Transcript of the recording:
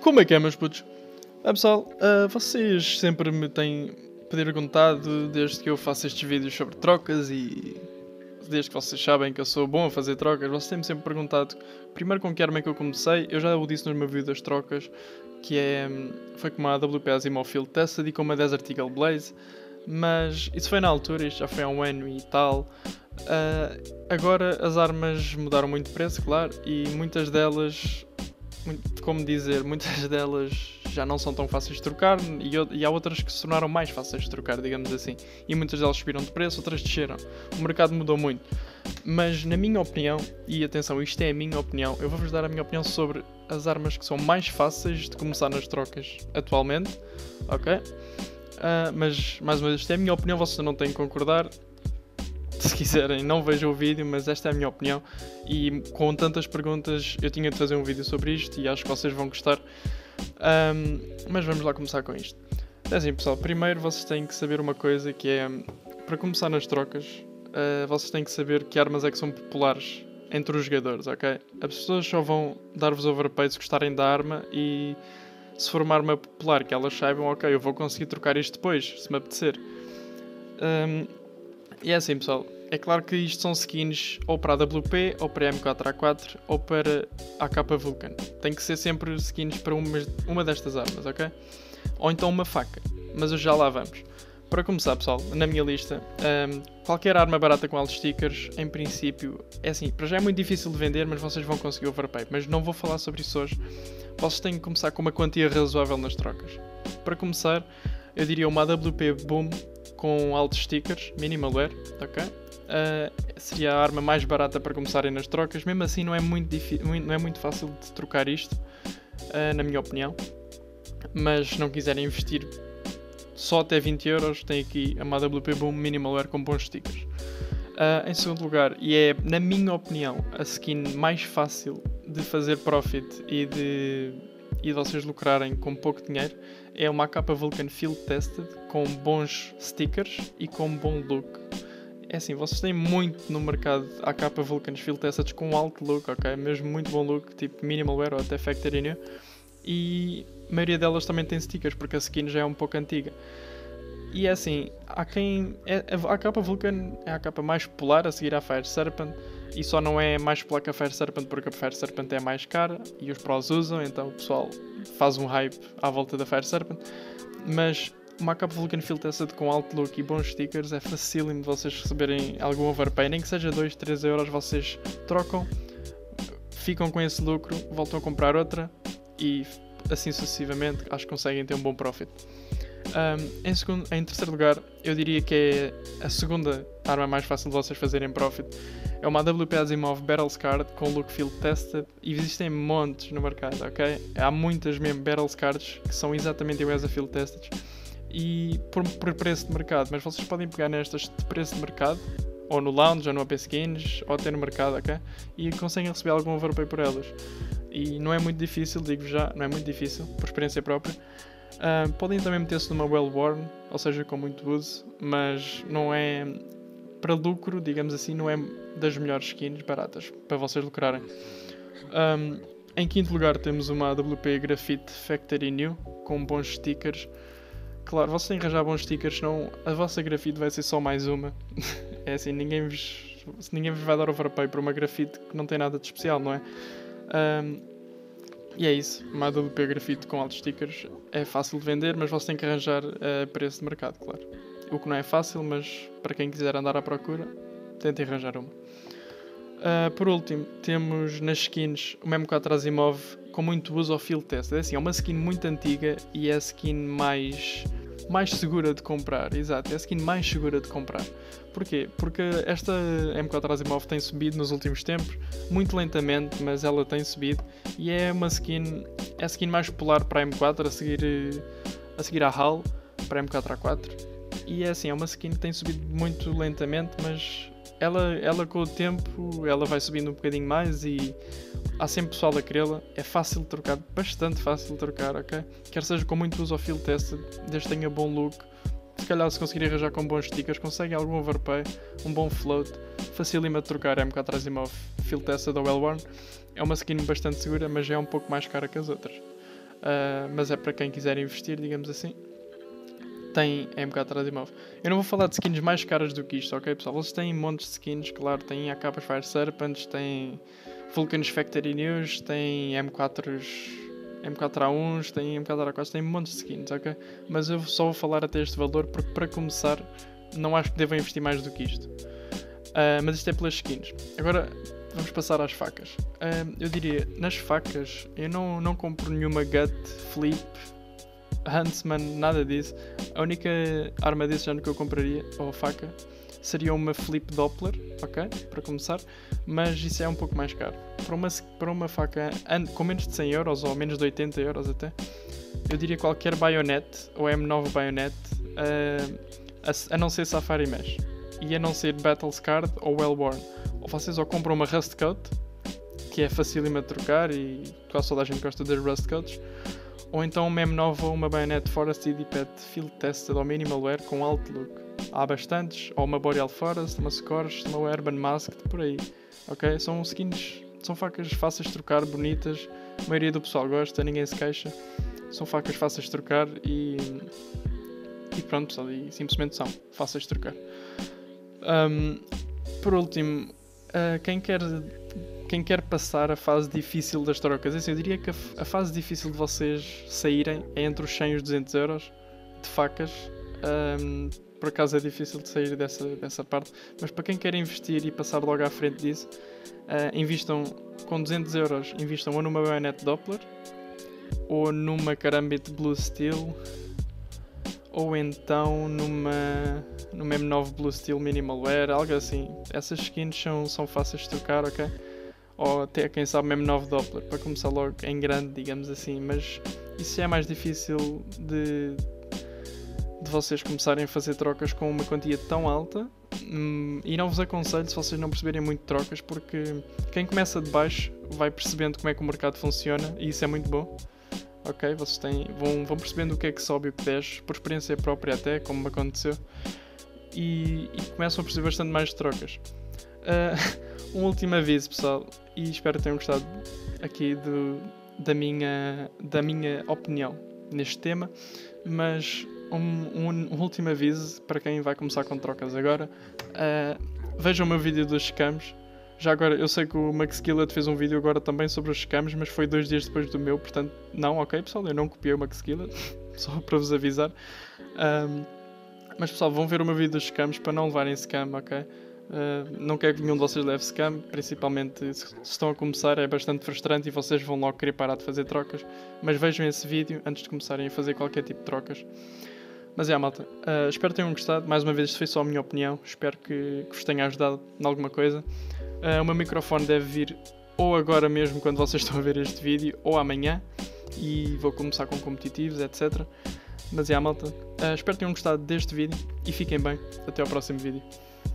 Como é que é, meus putos? Pessoal, vocês sempre me têm perguntado, desde que eu faço estes vídeos sobre trocas e desde que vocês sabem que eu sou bom a fazer trocas, vocês têm-me sempre perguntado primeiro com que arma é que eu comecei. Eu já o disse no meu vídeo das trocas, que foi com uma AWP Asimov Field Tested e com uma Desert Eagle Blaze, mas isso foi na altura, isto já foi há um ano e tal. Agora as armas mudaram muito de preço, claro, e muitas delas já não são tão fáceis de trocar e há outras que se tornaram mais fáceis de trocar, digamos assim. E muitas delas subiram de preço, outras desceram. O mercado mudou muito. Mas na minha opinião, e atenção, isto é a minha opinião, eu vou-vos dar a minha opinião sobre as armas que são mais fáceis de começar nas trocas atualmente, ok? Mas, mais uma vez, isto é a minha opinião, vocês não têm que concordar. Se quiserem, não vejam o vídeo, mas esta é a minha opinião. E com tantas perguntas, eu tinha de fazer um vídeo sobre isto e acho que vocês vão gostar. Mas vamos lá começar com isto. É assim, pessoal, primeiro vocês têm que saber uma coisa que é, para começar nas trocas, vocês têm que saber que armas é que são populares entre os jogadores, ok? As pessoas só vão dar-vos overpay se gostarem da arma e se for uma arma popular que elas saibam, ok, eu vou conseguir trocar isto depois, se me apetecer. E é assim, pessoal, é claro que isto são skins ou para a AWP, ou para a M4A4, ou para a AK Vulcan. Tem que ser sempre skins para uma destas armas, ok? Ou então uma faca, mas já lá vamos. Para começar, pessoal, na minha lista, qualquer arma barata com altos stickers, em princípio, é assim, para já é muito difícil de vender, mas vocês vão conseguir overpay. Mas não vou falar sobre isso hoje. Vocês têm que começar com uma quantia razoável nas trocas. Para começar, eu diria uma AWP Boom com altos stickers, minimal wear, ok? Seria a arma mais barata para começarem nas trocas. Mesmo assim não é muito fácil de trocar isto, na minha opinião. Mas se não quiserem investir só até 20 euros, tem aqui a AWP Boom minimal wear com bons stickers. Em segundo lugar, e é na minha opinião a skin mais fácil de fazer profit e de vocês lucrarem com pouco dinheiro, é uma AK Vulcan Field Tested com bons stickers e com bom look. É assim, vocês têm muito no mercado AK Vulcan Field Tested com alto look, ok? Mesmo muito bom look, tipo minimal wear ou até factory new. E a maioria delas também tem stickers, porque a skin já é um pouco antiga. E é assim, a AK Vulcan é a capa mais popular a seguir à Fire Serpent. E só não é mais popular que a Fire Serpent porque a Fire Serpent é mais cara e os pros usam, então o pessoal faz um hype à volta da Fire Serpent. Mas uma AK Vulcan Field Tested com alto look e bons stickers é facílimo de vocês receberem algum overpay, nem que seja 2, 3 euros, vocês trocam, ficam com esse lucro, voltam a comprar outra e assim sucessivamente, acho que conseguem ter um bom profit. Em terceiro lugar, eu diria que é a segunda arma mais fácil de vocês fazerem profit. É uma AWP Asimov Battle Scarred com look field tested e existem montes no mercado, ok? Há muitas mesmo Battle Scards que são exatamente iguais a field tested e por preço de mercado, mas vocês podem pegar nestas de preço de mercado ou no lounge, ou no AP Skins, ou até no mercado, ok? E conseguem receber algum overpay por elas. E não é muito difícil, digo já, não é muito difícil, por experiência própria. Podem também meter-se numa well-worn, ou seja, com muito uso, mas não é, para lucro, digamos assim, não é das melhores skins baratas, para vocês lucrarem. Em quinto lugar temos uma AWP Graphite Factory New, com bons stickers. Claro, vocês têm que arranjar bons stickers, senão a vossa grafite vai ser só mais uma. É assim, ninguém vos vai dar overpay por uma grafite que não tem nada de especial, não é? E é isso, uma AWP grafite com altos stickers é fácil de vender, mas vocês têm que arranjar a preço de mercado, claro. O que não é fácil, mas para quem quiser andar à procura, tentem arranjar uma. Por último, temos nas skins uma M4 Asimov com muito uso ao field test. É assim, é uma skin muito antiga e é a skin mais segura de comprar. Exato, é a skin mais segura de comprar. Porquê? Porque esta M4 Asimov tem subido nos últimos tempos, muito lentamente, mas ela tem subido e é a skin mais popular para a M4 a seguir à HAL, para a M4A4. E é assim, é uma skin que tem subido muito lentamente, mas ela com o tempo ela vai subindo um bocadinho mais e há sempre pessoal a querê-la. É fácil de trocar, bastante fácil de trocar, ok? Quer seja com muito uso ao field test, desde que tenha bom look. Se calhar se conseguirem arranjar com bons stickers, conseguem algum overpay, um bom float, facílimo de trocar a M4 Asimov Field Tested ou Well-Worn. É uma skin bastante segura, mas é um pouco mais cara que as outras. mas é para quem quiser investir, digamos assim. Tem MK3 imóvel. Eu não vou falar de skins mais caras do que isto, ok, pessoal? Vocês têm montes de skins, claro, têm AKs Fire Serpents, têm Vulcan's Factory News, têm MK4A1s, têm MK4A4s, têm montes de skins, ok? Mas eu só vou falar até este valor porque, para começar, não acho que devam investir mais do que isto. Mas isto é pelas skins. Agora vamos passar às facas. Eu diria, nas facas, eu não compro nenhuma Gut, Flip, Huntsman, nada disso. A única arma desse género que eu compraria, ou faca, seria uma Flip Doppler, ok? Para começar, mas isso é um pouco mais caro. Para uma faca com menos de 100 euros ou menos de 80 euros até, eu diria qualquer Bayonet ou M9 Bayonet, a não ser Safari Mesh e a não ser Battle Scarred ou Wellworn. Ou vocês ou compram uma Rust Coat, que é facílima de trocar e quase toda a gente gosta das Rust Coats, ou então uma M9 ou uma Bayonet Forest EDPET Field Tested ou Minimal Wear com alto look. Há bastantes, ou uma Boreal Forest, uma Scorched, uma Urban Masked, por aí. Ok? São skins, são facas fáceis de trocar, bonitas, a maioria do pessoal gosta, ninguém se queixa. São facas fáceis de trocar e pronto, pessoal, e simplesmente são fáceis de trocar. Por último, quem quer passar a fase difícil das trocas, assim, eu diria que a fase difícil de vocês saírem é entre os 100 e os 200 euros de facas. Por acaso é difícil de sair dessa parte, mas para quem quer investir e passar logo à frente disso, invistam com 200 euros, invistam ou numa Bayonet Doppler, ou numa Karambit Blue Steel, ou então numa M9 Blue Steel Minimal Wear, algo assim. Essas skins são fáceis de trocar, ok? Ou até, quem sabe, uma M9 Doppler, para começar logo em grande, digamos assim. Mas isso é mais difícil de vocês começarem a fazer trocas com uma quantia tão alta. E não vos aconselho se vocês não perceberem muito de trocas, porque quem começa de baixo vai percebendo como é que o mercado funciona, e isso é muito bom. Ok, vocês vão percebendo o que é que sobe e o que desce, por experiência própria até, como me aconteceu, e começam a perceber bastante mais de trocas. Um último aviso, pessoal, e espero que tenham gostado aqui da minha opinião neste tema, mas um último aviso para quem vai começar com trocas agora. Vejam o meu vídeo dos scams. Já agora, eu sei que o Max Skillet fez um vídeo agora também sobre os scams, mas foi 2 dias depois do meu, portanto, não, ok, pessoal, eu não copiei o Max Skillet, só para vos avisar. Mas, pessoal, vão ver o meu vídeo dos scams para não levarem scam, ok? Não quero que nenhum de vocês leve scam, principalmente se estão a começar, é bastante frustrante e vocês vão logo querer parar de fazer trocas, mas vejam esse vídeo antes de começarem a fazer qualquer tipo de trocas. Mas malta, espero que tenham gostado. Mais uma vez, isto foi só a minha opinião, espero que vos tenha ajudado em alguma coisa. O meu microfone deve vir ou agora mesmo, quando vocês estão a ver este vídeo, ou amanhã, e vou começar com competitivos, etc. Mas malta, espero que tenham gostado deste vídeo e fiquem bem. Até ao próximo vídeo.